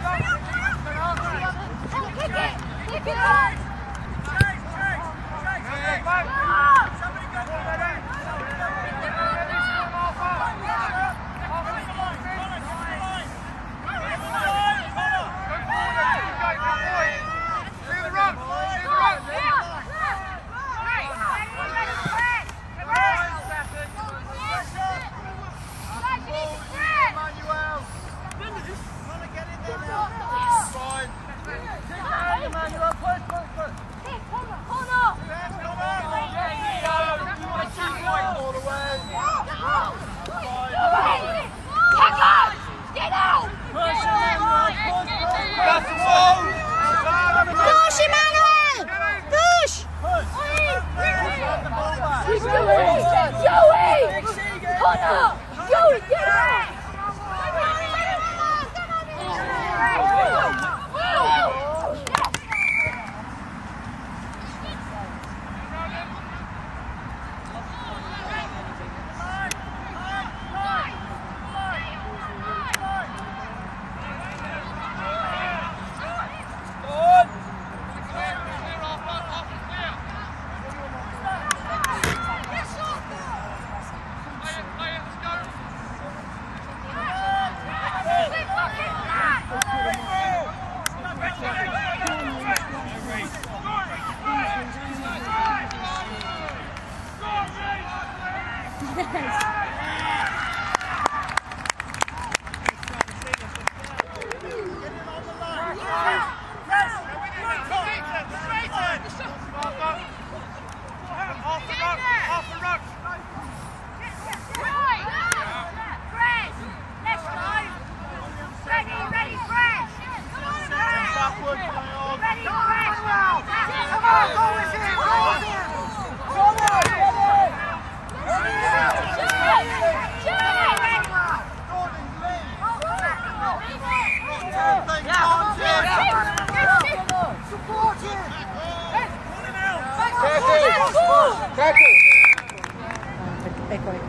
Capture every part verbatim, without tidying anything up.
Ecco, ecco.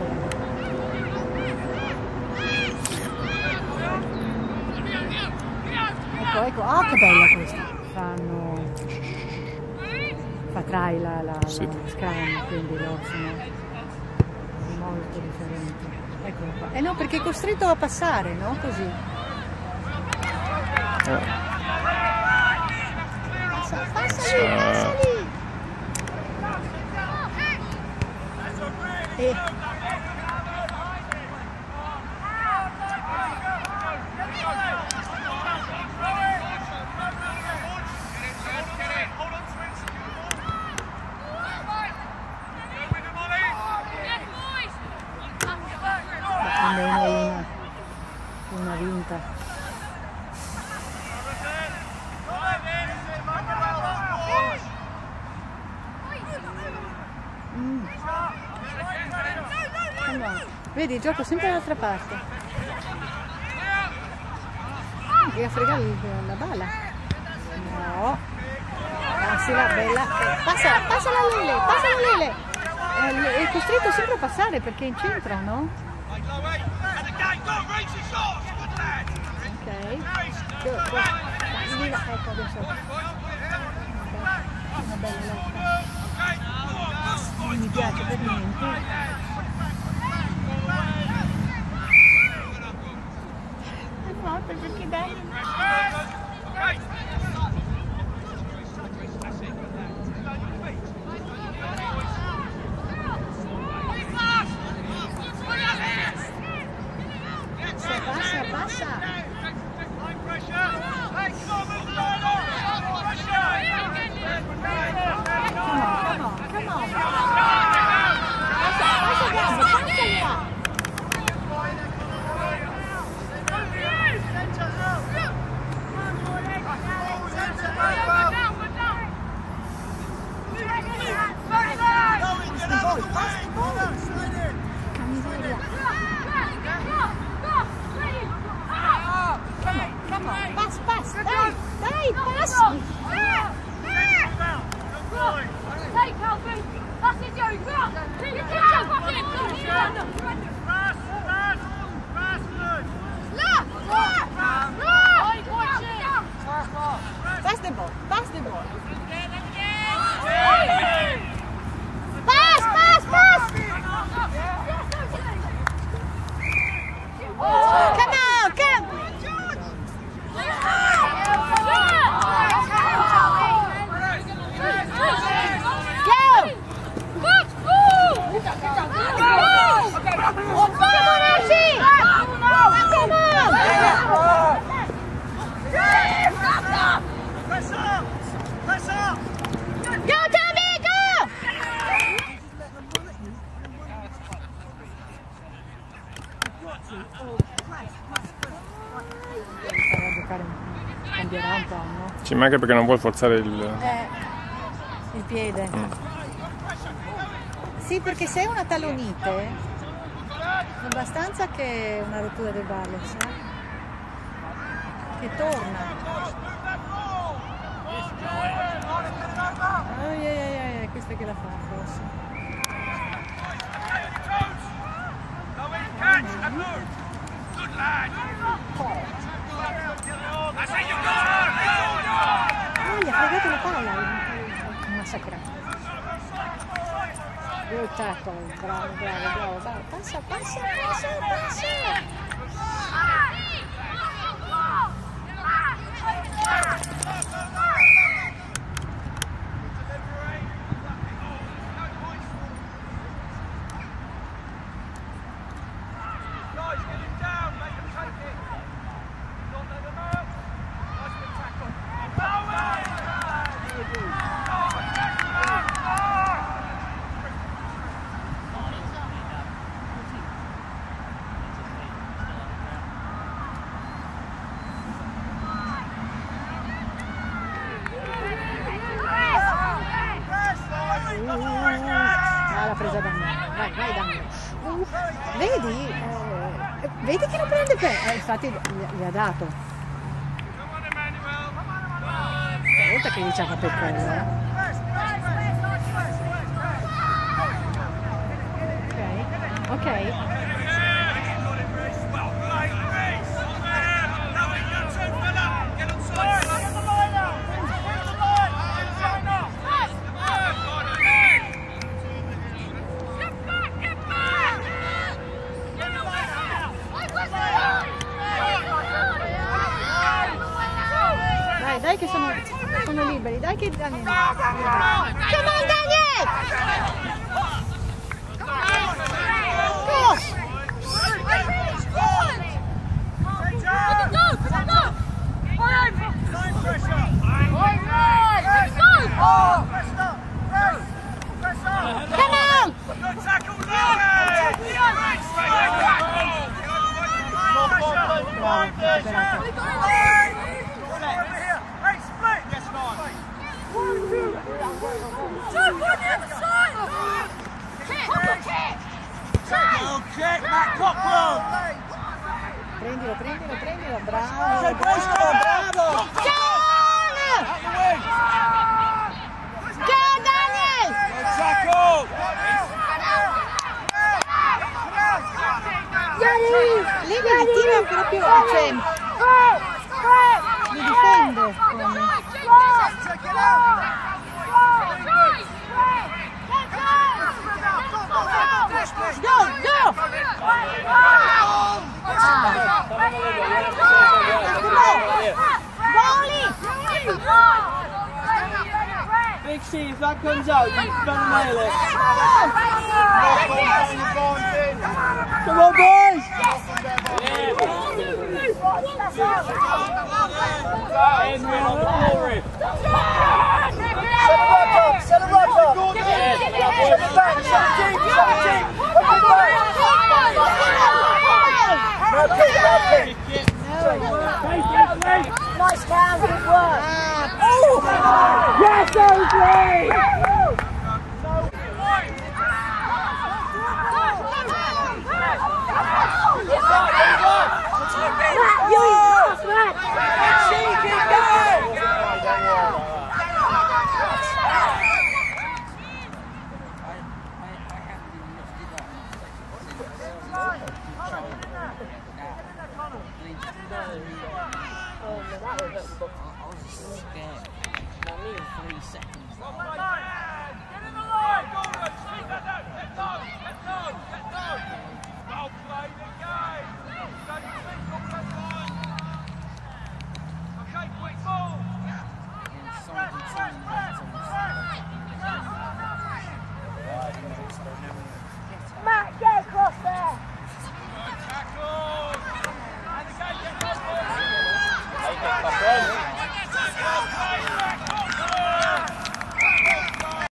Ecco, ecco. Ah, che bella questa. Fanno... Fa try la, la, la sì. scrum, quindi loro sono molto differenti. Eccolo qua. Eh no, perché è costretto a passare, no? Così. Eh. Passa, passa lì, passa lì. E... almeno una, una vinta. Mm. Vedi, il gioco sempre dall'altra parte. Che a fregare la balla. No. Passala, bella. Passala, passala a Lele, passala a Lele. Eh, è costretto sempre a passare perché è in centro, no? Ok. Ecco adesso. Una bella lotta. Non mi piace per niente. No, perché dai? Passa, passa. Come on, come on, come on. Passa, passa, passa, passa. Pass, pass, dai, dai, passi! Dai, Calvin! That's it, Joey! Go! Get your jump up in! Pass, pass, pass, good! Look! Look! Look! cercare, cambierà un po', no? Ci manca perché non vuol forzare il... Eh, il piede. Mm. Sì, perché se è una talonite, abbastanza che una rottura del balance, eh? Che torna. Oh, yeah, yeah, yeah, questa che la fa forse. Oh, gli ha fregato la palla, massacrato. Good tackle, bravo, bravo, bravo, bravo. Passa, passa, passa, passa. Ah, l'ha presa da me. Vai, vai da me. Uh, vedi? Eh, vedi che non prende per... Eh, infatti gli, gli ha dato. Stavolta che gli ci ha fatto il collo, eh. Ok, ok. Dai che sono, sono liberi, dai che Daniel. Come on Daniel! Go! Come on! Prendilo, prendilo, prendilo, bravo, bravo, bravo! John! John Daniel! Lì mi tira proprio, cioè, mi difende come. Go, go! Big C, if that comes out, you better nail it. Come on, boys! Set him right up! Set him back! Set him deep! Set him deep! Nice Cam, good work! Oh! Yes, Oakley! Scared. I mean, three seconds. Get in the line!